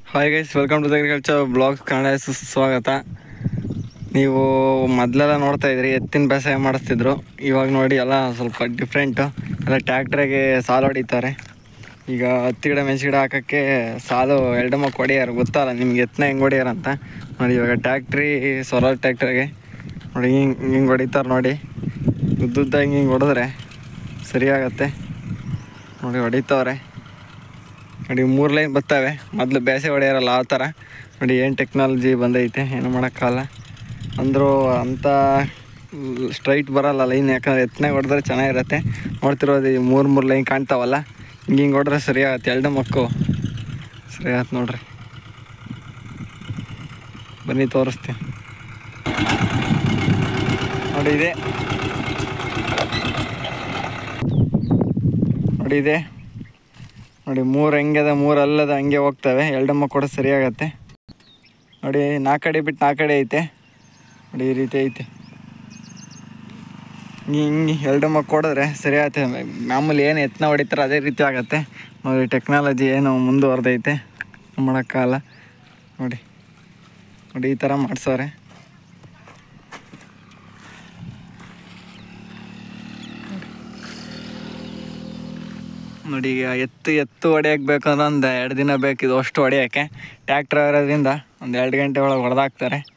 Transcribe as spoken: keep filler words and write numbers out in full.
Hi guys, welcome to the agriculture blogs Kannada. ಸುಸ್ವಾಗತ. ನೀವು ಮೊದಲೆಲ್ಲ ನೋಡ್ತಾ ಇದ್ರಿ ಎತ್ತಿನ ಬೇಸಾಯ ಮಾಡಿಸ್ತಿದ್ರು. ಇವಾಗ ನೋಡಿ ಎಲ್ಲ ಸ್ವಲ್ಪ ಡಿಫ್ರೆಂಟು. ಎಲ್ಲ ಟ್ಯಾಕ್ಟ್ರಿಗೆ ಸಾಲು ಹೊಡಿತಾರೆ. ಈಗ ಹತ್ತಿ ಗಿಡ ಮೆಣಸು ಗಿಡ ಹಾಕೋಕ್ಕೆ ಸಾಲು ಎರಡು ಮಕ್ಕ ಹೊಡಿಯಾರ. ಗೊತ್ತಲ್ಲ ನಿಮ್ಗೆ ಎತ್ತನ ಹೆಂಗೆ ಹೊಡಿಯಾರ ಅಂತ. ನೋಡಿ ಇವಾಗ ಟ್ಯಾಕ್ಟ್ರಿ ಸೊಲಾರ್ ಟ್ಯಾಕ್ಟ್ರಿಗೆ ನೋಡಿ ಹಿಂಗೆ ಹಿಂಗೆ ಹೊಡಿತಾರೆ. ನೋಡಿ ಉದ್ದುದ್ದ ಹಿಂಗೆ ಹಿಂಗೆ ಹೊಡೆದ್ರೆ ಸರಿಯಾಗತ್ತೆ. ನೋಡಿ ಹೊಡಿತವ್ರೆ. ನೋಡಿ ಮೂರು ಲೈನ್ ಬರ್ತವೆ. ಮೊದಲು ಬೇಸೆ ಹೊಡೆಯಾರಲ್ಲ ಆ ಥರ. ನೋಡಿ ಏನು ಟೆಕ್ನಾಲಜಿ ಬಂದೈತೆ, ಏನು ಮಾಡೋಕ್ಕಾಗಲ್ಲ. ಅಂದರೂ ಅಂಥ ಸ್ಟ್ರೈಟ್ ಬರೋಲ್ಲ ಲೈನ್, ಯಾಕಂದರೆ ಎತ್ತನಾಗ ಹೊಡೆದ್ರೆ ಚೆನ್ನಾಗಿರುತ್ತೆ. ನೋಡ್ತಿರೋದು ಈ ಮೂರು ಮೂರು ಲೈನ್ ಕಾಣ್ತಾವಲ್ಲ, ಹಿಂಗೆ ಹಿಂಗೆ ಹೊಡೆದ್ರೆ ಸರಿಯಾಗತ್ತೆ. ಎರಡು ಮಕ್ಕು ಸರಿಯಾಗತ್ತೆ ನೋಡ್ರಿ. ಬನ್ನಿ ತೋರಿಸ್ತೀನಿ. ನೋಡಿ ಇದೆ ನೋಡಿ ಇದೆ ನೋಡಿ ಮೂರು ಹೆಂಗದ ಮೂರು ಅಲ್ಲದ ಹಂಗೆ ಹೋಗ್ತವೆ. ಎರಡಮ್ಮ ಕೂಡ ಸರಿಯಾಗತ್ತೆ. ನೋಡಿ ನಾಲ್ಕು ಕಡೆ ಬಿಟ್ಟು ನಾಲ್ಕು ಕಡೆ ಐತೆ. ನೋಡಿ ಈ ರೀತಿ ಐತೆ. ಹಿಂಗೆ ಹಿಂಗೆ ಎರಡಮ್ಮ ಕೊಡಿದ್ರೆ ಸರಿಯಾಗತ್ತೆ. ಮಾಮೂಲಿ ಏನು ಎತ್ತನ ಹೊಡಿತಾರೆ ಅದೇ ರೀತಿ ಆಗುತ್ತೆ. ನೋಡಿ ಟೆಕ್ನಾಲಜಿ ಏನು ಮುಂದುವರೆದೈತೆ, ಮಾಡೋಕ್ಕಾಗಲ್ಲ. ನೋಡಿ ನೋಡಿ ಈ ಥರ ಮಾಡ್ಸವ್ರೆ. ನೋಡಿ ಈಗ ಎತ್ತು ಎತ್ತು ಹೊಡೆಯೋಕೆ ಬೇಕಂದ್ರೆ ಒಂದು ಎರಡು ದಿನ ಬೇಕಿದು ಅಷ್ಟು ಹೊಡೆಯೋಕ್ಕೆ. ಟ್ಯಾಕ್ಟ್ರ್ ಇರೋದ್ರಿಂದ ಒಂದು ಎರಡು ಗಂಟೆ ಒಳಗೆ ಹೊಡೆದಾಕ್ತಾರೆ.